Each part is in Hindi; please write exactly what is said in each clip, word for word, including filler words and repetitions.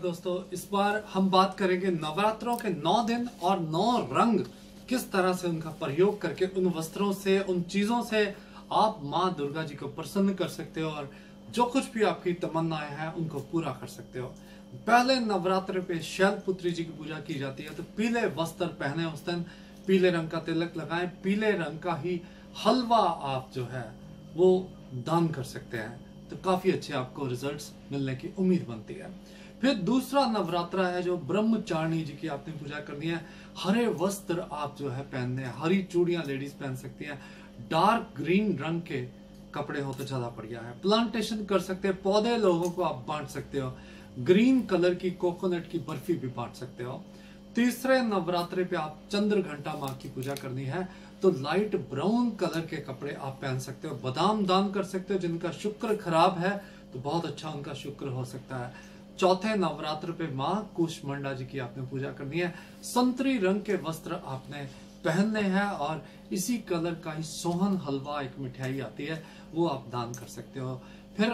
दोस्तों, इस बार हम बात करेंगे नवरात्रों के नौ दिन और नौ रंग किस तरह से उनका प्रयोग करके उन वस्त्रों से, उन चीजों से आप माँ दुर्गा जी को प्रसन्न कर सकते हो और जो कुछ भी आपकी तमन्नाएं हैं उनको पूरा कर सकते हो। पहले नवरात्र पे शैलपुत्री जी की पूजा की जाती है, तो पीले वस्त्र पहने, उस दिन पीले रंग का तिलक लगाएं, पीले रंग का ही हलवा आप जो है वो दान कर सकते हैं, तो काफी अच्छे आपको रिजल्ट्स मिलने की उम्मीद बनती है। फिर दूसरा नवरात्रा है जो ब्रह्मचारिणी जी की आपने पूजा करनी है। हरे वस्त्र आप जो है पहनने हैं, हरी चूड़ियां लेडीज पहन सकती हैं, डार्क ग्रीन रंग के कपड़े हो तो ज्यादा बढ़िया है। प्लांटेशन कर सकते हैं, पौधे लोगों को आप बांट सकते हो, ग्रीन कलर की कोकोनट की बर्फी भी बांट सकते हो। तीसरे नवरात्रे पे आप चंद्र घंटा माँ की पूजा करनी है, तो लाइट ब्राउन कलर के कपड़े आप पहन सकते हो। बादाम दान कर सकते हो, जिनका शुक्र खराब है तो बहुत अच्छा उनका शुक्र हो सकता है। चौथे नवरात्र पे माँ कुष्मांडा जी की आपने पूजा करनी है। संतरी रंग के वस्त्र आपने पहनने हैं और इसी कलर का ही सोहन हलवा एक मिठाई आती है, वो आप दान कर सकते हो। फिर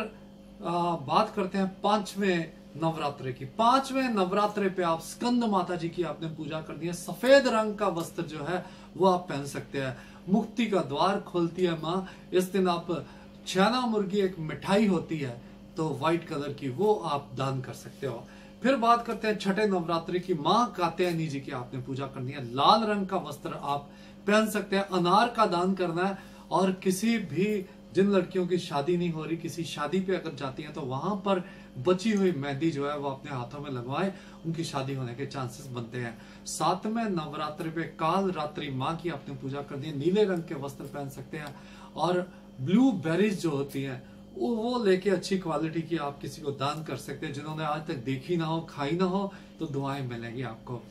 आ, बात करते हैं पांचवें नवरात्रे की। पांचवें नवरात्रे पे आप स्कंद माता जी की आपने पूजा करनी है। सफेद रंग का वस्त्र जो है वो आप पहन सकते हैं। मुक्ति का द्वार खोलती है माँ। इस दिन आप चना मुर्गी एक मिठाई होती है तो व्हाइट कलर की, वो आप दान कर सकते हो। फिर बात करते हैं छठे नवरात्रि की। माँ कात्यायनी जी की आपने पूजा करनी है। लाल रंग का वस्त्र आप पहन सकते हैं। अनार का दान करना है और किसी भी, जिन लड़कियों की शादी नहीं हो रही, किसी शादी पे अगर जाती हैं तो वहां पर बची हुई मेहंदी जो है वो अपने हाथों में लगवाए, उनकी शादी होने के चांसेस बनते हैं। सातवें नवरात्रि पे काल रात्रि माँ की आपने पूजा करनी है। नीले रंग के वस्त्र पहन सकते हैं और ब्लू बेरीज जो होती हैं वो लेके अच्छी क्वालिटी की आप किसी को दान कर सकते हैं। जिन्होंने आज तक देखी ना हो, खाई ना हो, तो दुआएं मिलेंगी आपको।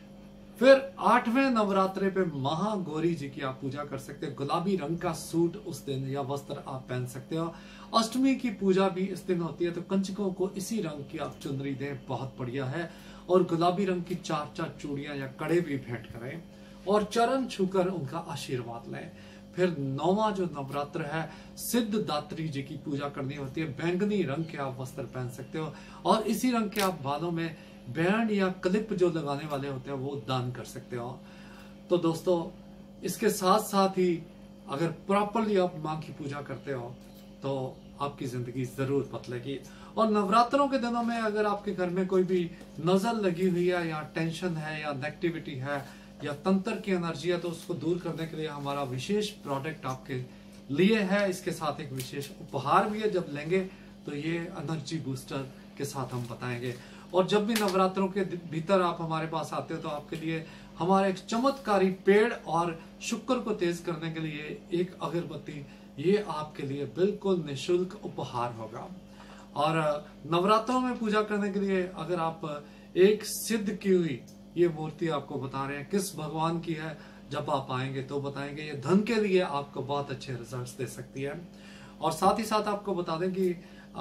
फिर आठवें नवरात्रे पे महागौरी जी की आप पूजा कर सकते हैं। गुलाबी रंग का सूट उस दिन या वस्त्र आप पहन सकते हो। अष्टमी की पूजा भी इस दिन होती है, तो कंचकों को इसी रंग की आप चुनरी दें, बहुत बढ़िया है। और गुलाबी रंग की चार चार चूड़ियां या कड़े भी भेंट करें और चरण छूकर उनका आशीर्वाद लें। फिर नौवां जो नवरात्र है, सिद्धदात्री जी की पूजा करनी होती है। बैंगनी रंग के आप वस्त्र पहन सकते हो और इसी रंग के आप बालों में बैंड या क्लिप जो लगाने वाले होते हैं वो दान कर सकते हो। तो दोस्तों, इसके साथ साथ ही अगर प्रॉपरली आप माँ की पूजा करते हो तो आपकी जिंदगी जरूर बदलेगी। और नवरात्रों के दिनों में अगर आपके घर में कोई भी नजर लगी हुई है या टेंशन है या नेगेटिविटी है या तंत्र की एनर्जी है, तो उसको दूर करने के लिए हमारा विशेष प्रोडक्ट आपके लिए है। इसके साथ एक विशेष उपहार भी है, जब लेंगे तो ये एनर्जी बूस्टर के साथ हम बताएंगे। और जब भी नवरात्रों के भीतर आप हमारे पास आते हो तो आपके लिए हमारा एक चमत्कारी पेड़ और शुक्र को तेज करने के लिए एक अगरबत्ती, ये आपके लिए बिल्कुल निशुल्क उपहार होगा। और नवरात्रों में पूजा करने के लिए अगर आप एक सिद्ध की हुई ये मूर्ति आपको बता रहे हैं किस भगवान की है, जब आप आएंगे तो बताएंगे। ये धन के लिए आपको बहुत अच्छे रिजल्ट्स दे सकती है। और साथ ही साथ आपको बता दें कि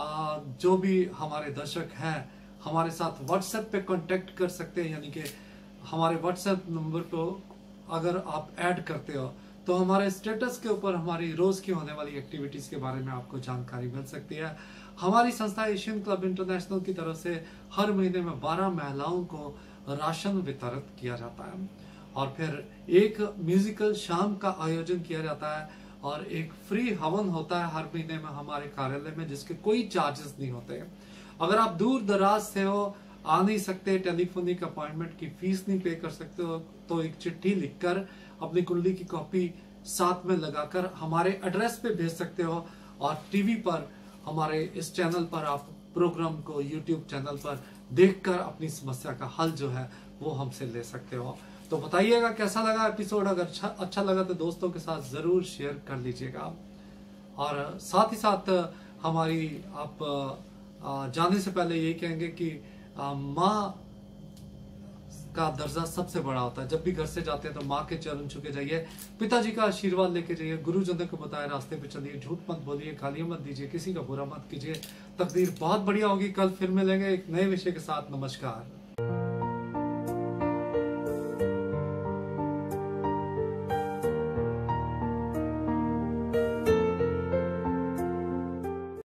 जो भी हमारे दर्शक हैं हमारे साथ व्हाट्सएप पे कांटेक्ट कर सकते हैं, यानी कि हमारे व्हाट्सएप नंबर को अगर आप ऐड करते हो तो हमारे स्टेटस के ऊपर हमारी रोज की होने वाली एक्टिविटीज के बारे में आपको जानकारी मिल सकती है। हमारी संस्था एशियन क्लब इंटरनेशनल की तरफ से हर महीने में बारह महिलाओं को राशन वितरित किया जाता है और फिर एक म्यूजिकल शाम का आयोजन किया जाता है और एक फ्री हवन होता है हर महीने में हमारे कार्यालय में, जिसके कोई चार्जेस नहीं होते। अगर आप दूर दराज से हो, आ नहीं सकते, टेलीफोनिक अपॉइंटमेंट की फीस नहीं पे कर सकते हो, तो एक चिट्ठी लिखकर अपनी कुंडली की कॉपी साथ में लगाकर हमारे एड्रेस पे भेज सकते हो और टीवी पर हमारे इस चैनल पर आप प्रोग्राम को यूट्यूब चैनल पर देखकर अपनी समस्या का हल जो है वो हमसे ले सकते हो। तो बताइएगा कैसा लगा एपिसोड। अगर अच्छा अच्छा लगा तो दोस्तों के साथ जरूर शेयर कर लीजिएगा। और साथ ही साथ हमारी आप जाने से पहले यही कहेंगे कि माँ का दर्जा सबसे बड़ा होता है। जब भी घर से जाते हैं तो माँ के चरण छू के जाइए, पिताजी का आशीर्वाद लेके जाइए, गुरुजनों को बताए रास्ते पे चलिए, झूठ मत बोलिए, गालियां मत दीजिए, किसी का बुरा मत कीजिए। तकदीर बहुत बढ़िया होगी। कल फिर मिलेंगे एक नए विषय के साथ। नमस्कार।